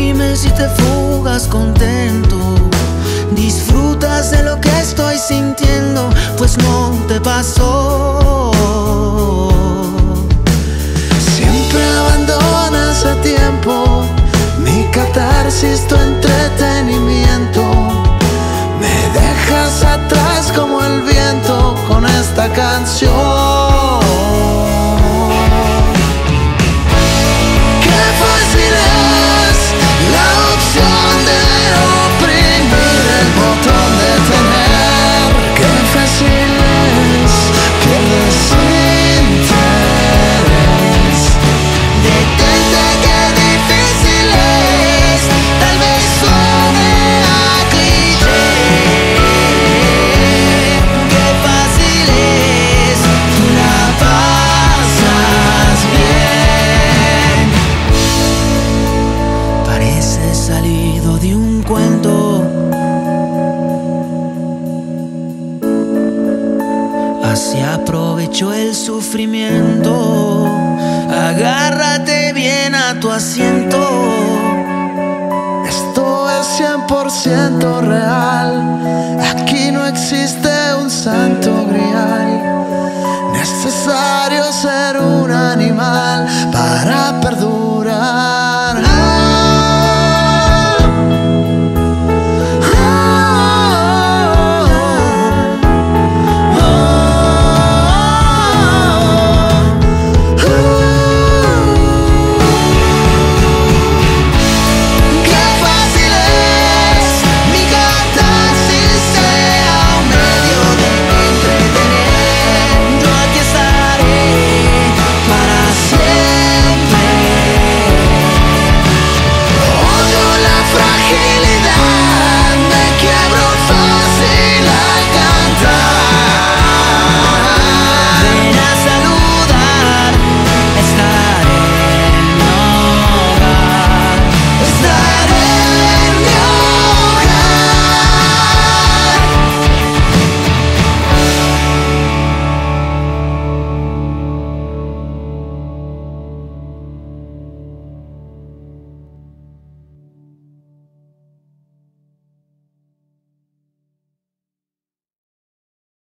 Dime si te fugas contento, disfrutas de lo que estoy sintiendo, pues no te pasó. Siempre abandonas a tiempo mi catarsis, tu entretenimiento. Me dejas atrás como el viento con esta canción. Qué fácil es la opción de oprimir el botón de tener. Qué fácil es pierdes interés. Detente, qué difícil es. Tal vez suene a cliché. Qué fácil es, tú la pasas bien. Parece salido de un cuento. Así aprovecho el sufrimiento. Agárrate bien a tu asiento. Esto es 100% real. Aquí no existe un santo grial. Necesario ser un animal para perdurar.